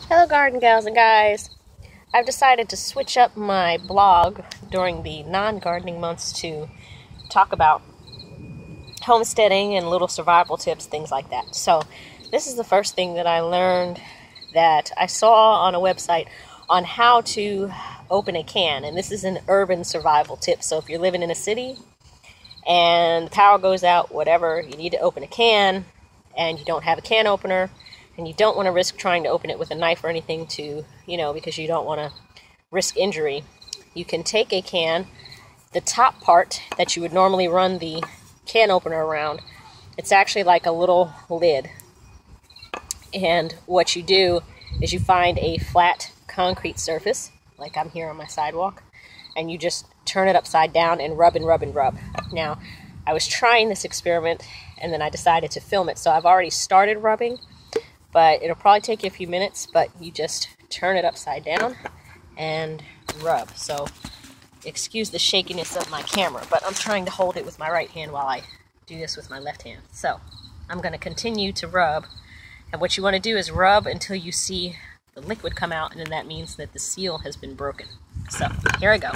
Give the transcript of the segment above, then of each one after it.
Hello garden gals and guys. I've decided to switch up my blog during the non-gardening months to talk about homesteading and little survival tips, things like that. So this is the first thing that I learned that I saw on a website on how to open a can. And this is an urban survival tip. So if you're living in a city and the power goes out, whatever, you need to open a can and you don't have a can opener, and you don't want to risk trying to open it with a knife or anything because you don't want to risk injury. You can take a can, the top part that you would normally run the can opener around, it's actually like a little lid. And what you do is you find a flat concrete surface, like I'm here on my sidewalk, and you just turn it upside down and rub and rub and rub. Now, I was trying this experiment and then I decided to film it, so I've already started rubbing. But it'll probably take you a few minutes, but you just turn it upside down and rub. So excuse the shakiness of my camera, but I'm trying to hold it with my right hand while I do this with my left hand. So I'm going to continue to rub. And what you want to do is rub until you see the liquid come out, and then that means that the seal has been broken. So here I go.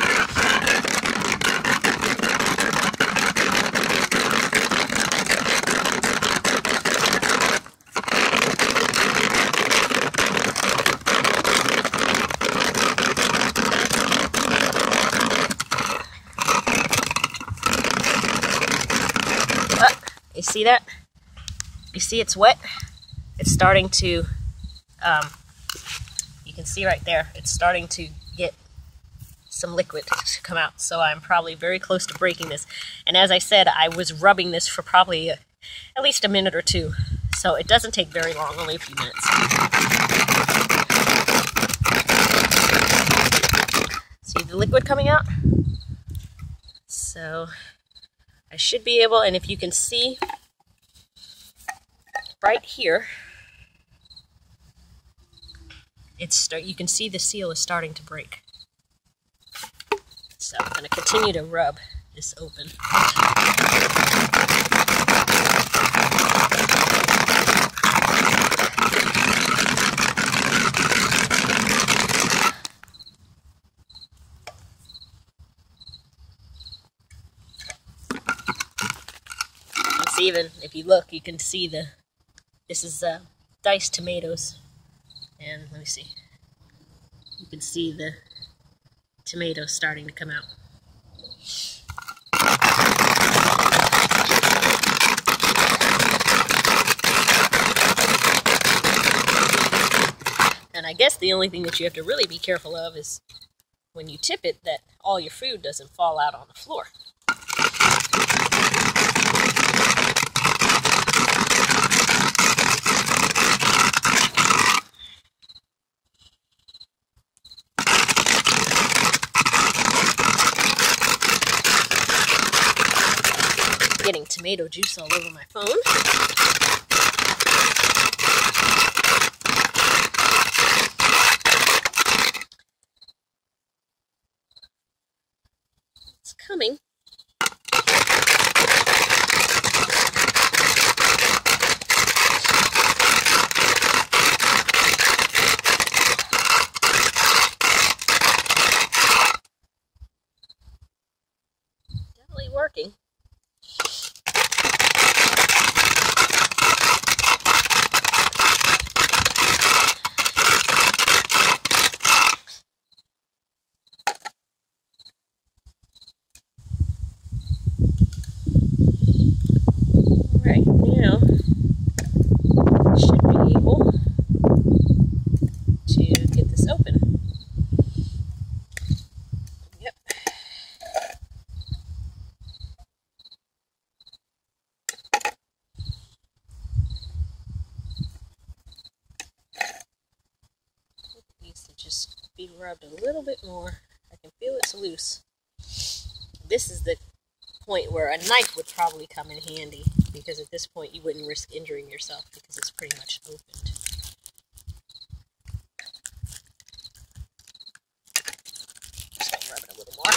You see that? You see it's wet? It's starting to, you can see right there, it's starting to get some liquid to come out. So I'm probably very close to breaking this. And as I said, I was rubbing this for probably at least a minute or two. So it doesn't take very long, only a few minutes. See the liquid coming out? So I should be able, and if you can see right here, you can see the seal is starting to break. So I'm going to continue to rub this open. Even if you look, you can see this is diced tomatoes, and let me see, you can see the tomatoes starting to come out. And I guess the only thing that you have to really be careful of is when you tip it, that all your food doesn't fall out on the floor. Getting tomato juice all over my phone. It's coming. Definitely working. Right now, I should be able to get this open. Yep. It needs to just be rubbed a little bit more. I can feel it's loose. This is the point where a knife would probably come in handy, because at this point you wouldn't risk injuring yourself because it's pretty much opened. Just gonna rub it a little more.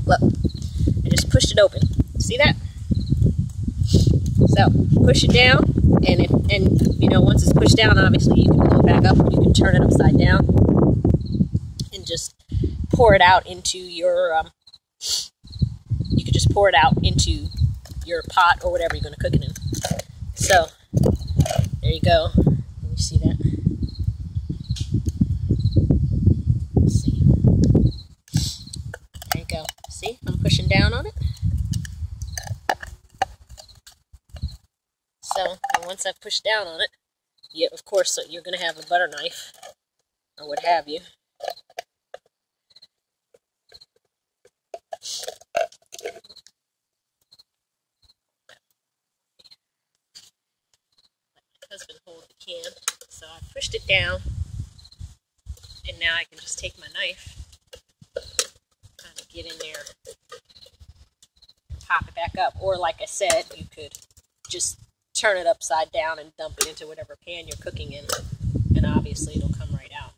Look, I just pushed it open. See that? So push it down, and you know, once it's pushed down, obviously you can pull it back up, or you can turn it upside down and just pour it out into your. You could just pour it out into your pot or whatever you're going to cook it in. So there you go. Let me see that. Let's see. There you go. See, I'm pushing down on it. So once I've pushed down on it, of course, you're going to have a butter knife or what have you. My husband hold the can, so I pushed it down, and now I can just take my knife, kind of get in there, and pop it back up. Or like I said, you could just turn it upside down and dump it into whatever pan you're cooking in, and obviously it'll come right out.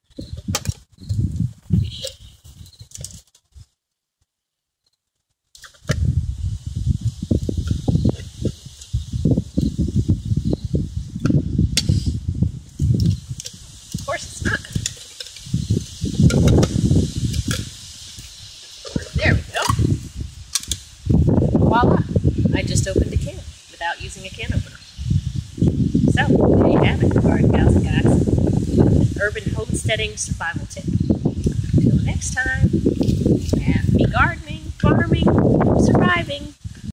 Of course it's not. There we go. Voila! I just opened a can without using a can opener. So, there you have it, garden gals and guys. An urban homesteading survival tip. Until next time, happy gardening, farming, surviving.